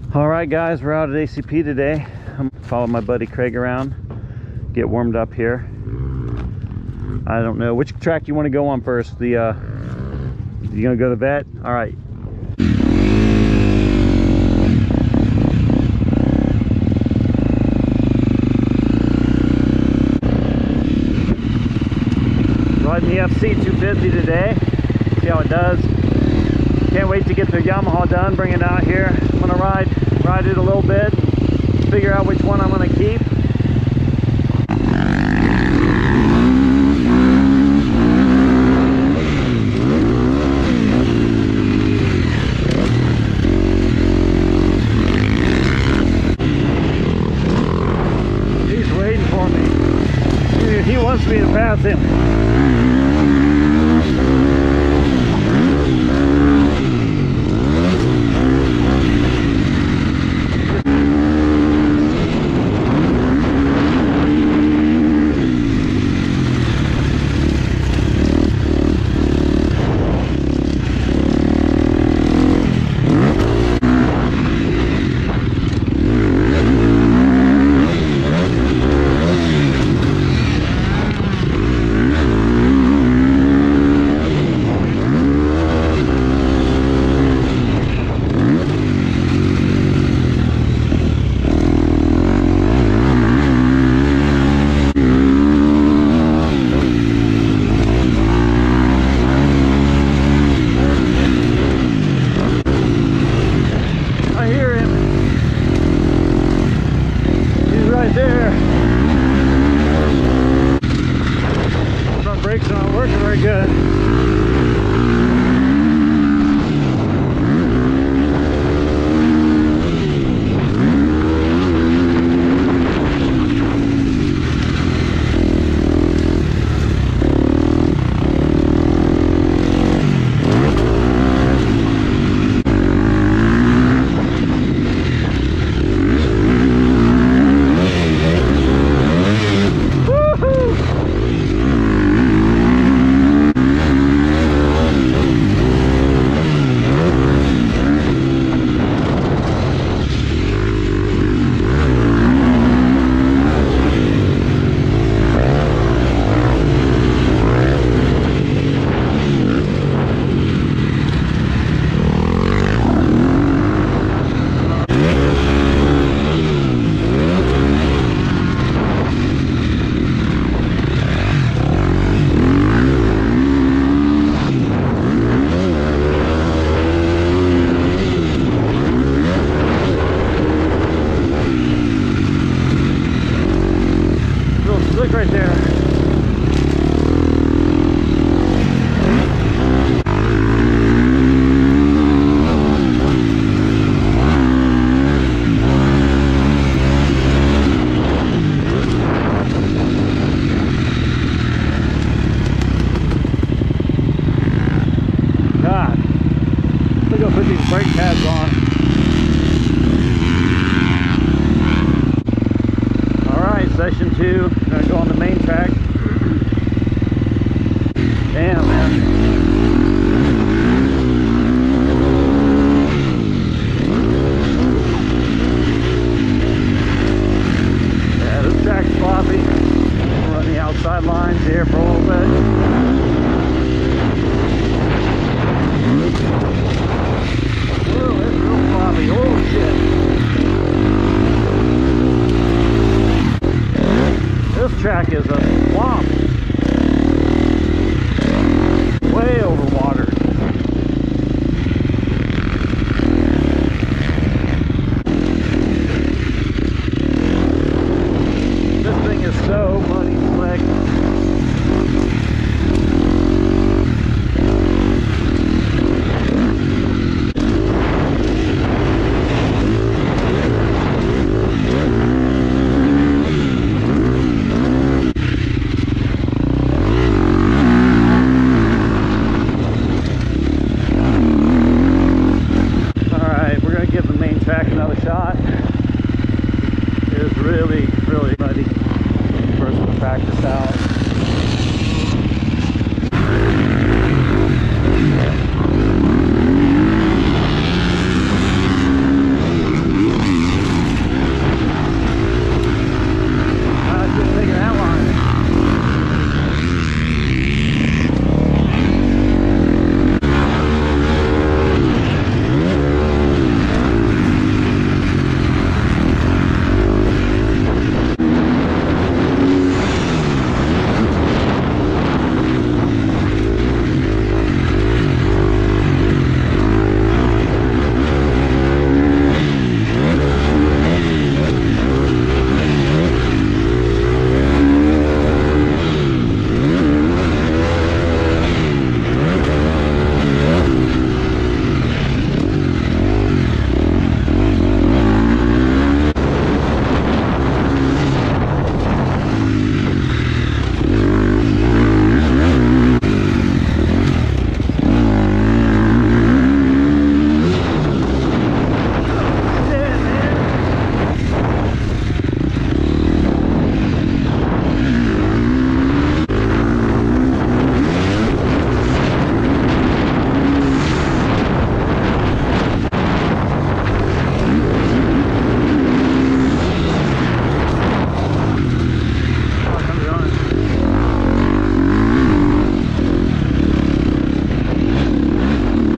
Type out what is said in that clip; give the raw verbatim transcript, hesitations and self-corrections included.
All right, guys, we're out at A C P today. I'm following my buddy Craig around, get warmed up here. I don't know which track you want to go on first. The uh, you gonna go to the vet? All right. Riding the F C two fifty today. See how it does. Can't wait to get the Yamaha done, bring it out here. I'm gonna ride ride it a little bit, figure out which one I'm gonna keep. He's waiting for me. He wants me to pass him. Right there. Front brakes are not working very good. Look right there. God, look how put these brake pads on. Session two, gonna go on the main track. Damn, man. Yeah, this track's sloppy. We'll run the outside lines here for a little bit. Oh, it's real sloppy. Oh, shit. This track is a swamp, way over water. This thing is so muddy slick. Another shot. It is really, really muddy. First to practice out.